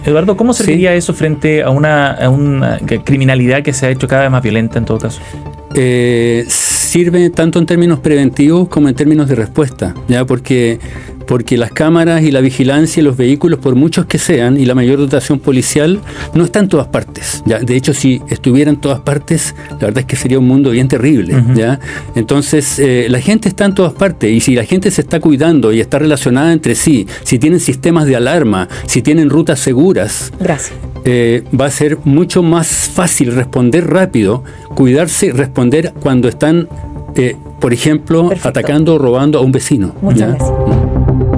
Eduardo, ¿cómo serviría eso frente a una criminalidad que se ha hecho cada vez más violenta en todo caso? Sirve tanto en términos preventivos como en términos de respuesta, ¿ya? Porque las cámaras y la vigilancia y los vehículos, por muchos que sean, y la mayor dotación policial, no está en todas partes, ¿ya? De hecho, si estuviera en todas partes, la verdad es que sería un mundo bien terrible, ¿ya? Entonces, la gente está en todas partes, y si la gente se está cuidando y está relacionada entre sí, si tienen sistemas de alarma, si tienen rutas seguras, va a ser mucho más fácil responder rápido, cuidarse y responder cuando están, por ejemplo, atacando o robando a un vecino. Muchas gracias.